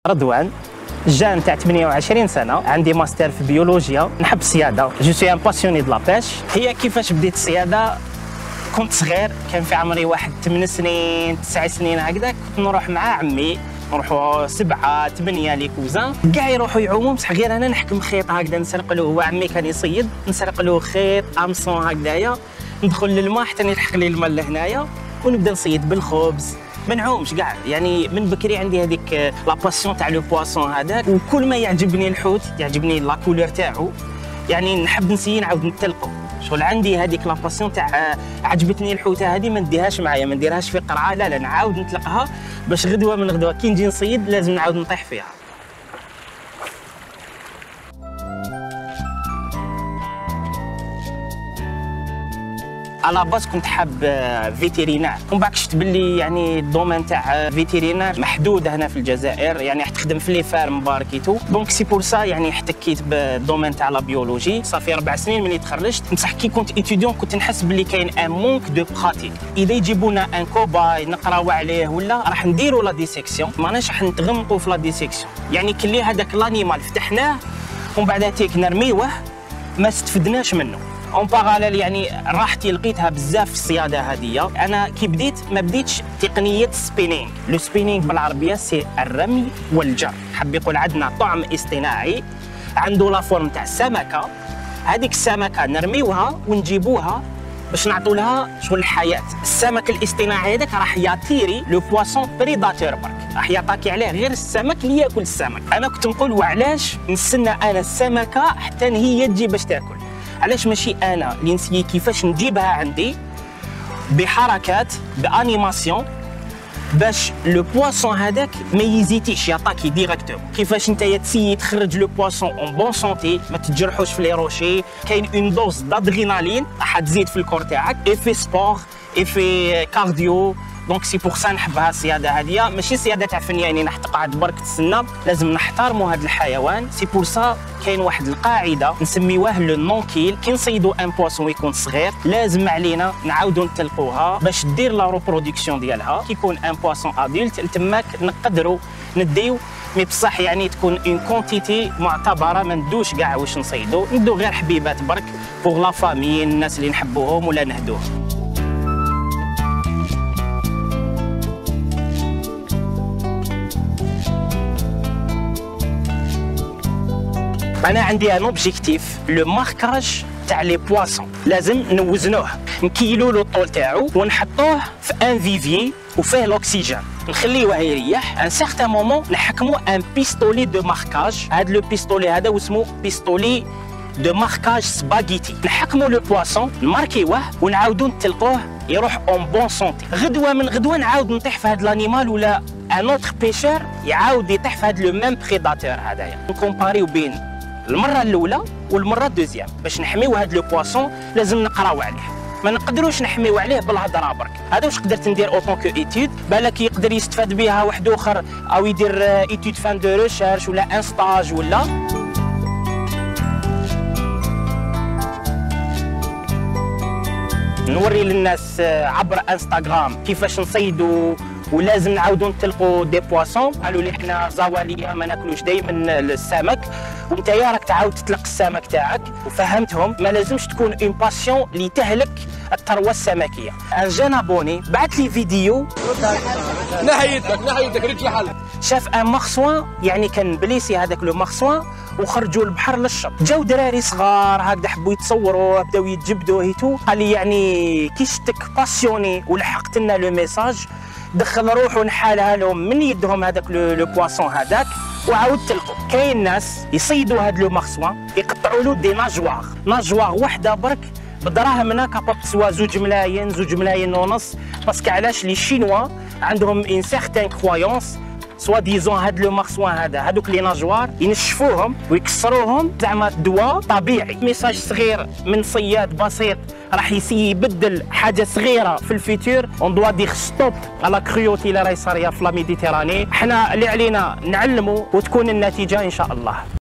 رضوان جان تاع 28 سنه، عندي ماستر في بيولوجيا، نحب الصياده، جو سوي ان باسيوني دو لا بيش. هي كيفاش بديت الصياده؟ كنت صغير، كان في عمري واحد 8 سنين 9 سنين هكذا، كنت نروح مع عمي، نروحوا 7 8 لي كوزان، كاع يروحوا يعوموا، بصح غير انا نحكم خيط هكذا نسرق له، هو عمي كان يصيد، نسرق له خيط امصون هكذايا، ندخل للماء حتى يلحق لي الماء لهنايا ونبدا نصيد بالخبز. ما نعومش كاع، يعني من بكري عندي هذيك لا باسيون تاع لو بواسون هذاك، وكل ما يعجبني الحوت يعجبني لا كولور تاعو، يعني نحب نسيي نعاود نتلقو. شغل عندي هذيك لا باسيون تاع عجبتني الحوته هذه ما نديهاش معايا، ما نديرهاش في قرعه، لا نعاود نطلقها باش غدوه من غدوه كي نجي نصيد لازم نعاود نطيح فيها. على باس كنت حاب فيتيرينار، ومن بعد شفت باللي يعني الدومين تاع فيتيرينار محدود هنا في الجزائر، يعني راح تخدم في لي فارم باركيتو، دونك سي بور سا يعني احتكيت بالدومين تاع لا بيولوجي. صافي 4 سنين ملي تخرجت، بصح كي كنت اتيديون كنت نحس باللي كاين ان مونك دو براتيك. اذا يجيبونا ان كوباي نقراو عليه ولا راح نديروا لا ديسيكسيون، ماناش راح نتغمقوا في لا ديسيكسيون، يعني كلي هذاك لانيمال فتحناه ومن بعد تيك نرميوه ما استفدناش منه. اون باراليل يعني راحتي لقيتها بزاف في الصياده هذه. انا كي بديت ما بديتش تقنيه سبينينغ، لو سبينينغ بالعربيه سي الرمي والجر، حاب يقول عندنا طعم اصطناعي عنده لا فورم تاع السمكه، هذيك السمكه نرميوها ونجيبوها باش نعطوا لها شغل الحياه. السمك الاصطناعي هذاك راح ياتيري لو بواسون بريداتور برك، راح يعطاكي عليه غير السمك اللي ياكل السمك. انا كنت نقول وعلاش نستنى انا السمكه حتى هي تجي باش تاكل؟ علاش ماشي انا اللي نسيي كيفاش نجيبها عندي بحركات بانيماسيون باش لو بواسون هذاك ما يزيتيش يعطاكي ديريكتور. كيفاش انت تسيي تخرج لو بواسون اون بون سونتي، ما تتجرحوش في لي روشي، كاين اون دوز دادرينالين راح تزيد في الكور تاعك، ايفي سبور ايفي كارديو. دونك سي بور سا نحبها الصياده هذه، ماشي صياده تاع فنيانين راح تقعد برك تسنى، لازم نحترموا هذا الحيوان. سي بور سا كاين واحد القاعده نسميوه لو نونكيل، كي نصيدوا ان بواسون ويكون صغير لازم علينا نعاودوا نتلقوها باش دير لا ريبرودكسيون ديالها. كي يكون ان بواسون ادولت تماك نقدروا نديو، مي بصح يعني تكون اون كونتيتي معتبره، ما ندوش كاع واش نصيدوا، ندو غير حبيبات برك بوغ لا فامي، الناس اللي نحبوهم ولا نهدوهم. انا عندي ان اوبجيكتيف لو ماركاج تاع لي بواسون، لازم نوزنوه، نكيلو له الطول تاعو ونحطوه في ان فيفي وفيه الاكسجين، نخليوه يريح. ان سيغتان مومون نحكموا ان بيستولي دو ماركاج، هذا لو بيستولي هذا واسمو بيستولي دو ماركاج سباغيتي، نحكموا لو بواسون نماركيوه ونعاودو نتلقوه يروح اون بون سونتي. غدوه من غدوه نعاود نطيح في هذا الانيمال ولا ان اوتر بيشور يعاود يطيح في هذا لو ميم بريداتور هذايا. نكومباريو بين المره الاولى والمره الدوزيام باش نحميو هذا لو بواسون، لازم نقراو عليه، ما نقدروش نحميو عليه بالهضره برك. هذا واش قدرت ندير اوطون كو ايتود، بالك يقدر يستفاد بها واحد اخر او يدير ايتود فان دو ريشيرش ولا ان ستاج ولا. نوري للناس عبر انستغرام كيفاش نصيدوا، ولازم نعاودوا نتلقوا دي بواسون. قالوا لي احنا زواليه ما ناكلوش دائما السمك، وانت يا راك تعاود تطلق السمك تاعك. وفهمتهم ما لازمش تكون اون باسيون اللي تهلك الثروه السمكيه. ان جان ابوني بعث لي فيديو، نحيتك رجل حل، شاف ان مخصوان، يعني كان بليسي هذاك لو مخصوان وخرجوا البحر للشط، جاو دراري صغار هكذا حبوا يتصوروا، بداو يتجبدوا هيتو. قال لي يعني كي شتك باسيوني ولحقت لنا لو ميساج، دخل روحو نحالها لهم من يدهم هذاك لو بواسون هذاك وعاود تلقوا. كاين ناس يصيدوا هذا لو مخصوان يقطعوا له دي ناجواغ وحده برك بدراهم هنا كاباب تسوى 2 ملايين 2 ملايين ونص، باسكو علاش لي شينوا عندهم ان سيغتان كرويونس سوا ديزون هاد لو مارسوان هادوك لي ناجوار ينشفوهم ويكسروهم زعما دواء طبيعي. ميساج صغير من صياد بسيط راح يبدل حاجه صغيره في الفيتور. اون دوا دير ستوب على كريوتي اللي راهي صاريه في لا ميديتيراني. حنا اللي علينا نعلموا وتكون النتيجه ان شاء الله.